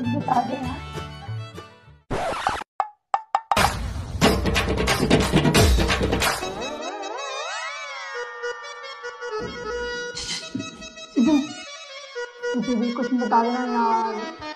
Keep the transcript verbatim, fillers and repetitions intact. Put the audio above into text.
कुछ बता दे यार। सिद्धू, मुझे भी कुछ बता देना यार।